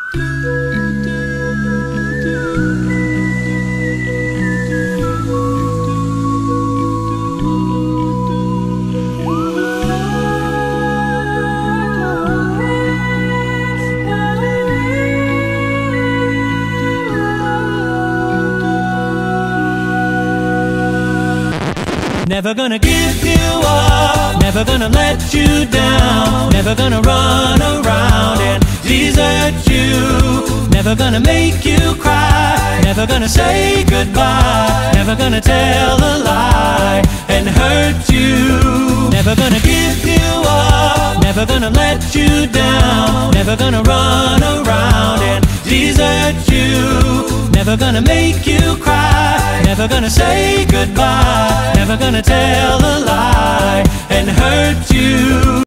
Never gonna give you up, never gonna let you down, never gonna run around and desert you, never gonna make you cry, never gonna say goodbye, never gonna tell a lie and hurt you. Never gonna give you up, never gonna let you down, never gonna run around and desert you, never gonna make you cry, never gonna say goodbye, never gonna tell a lie and hurt you.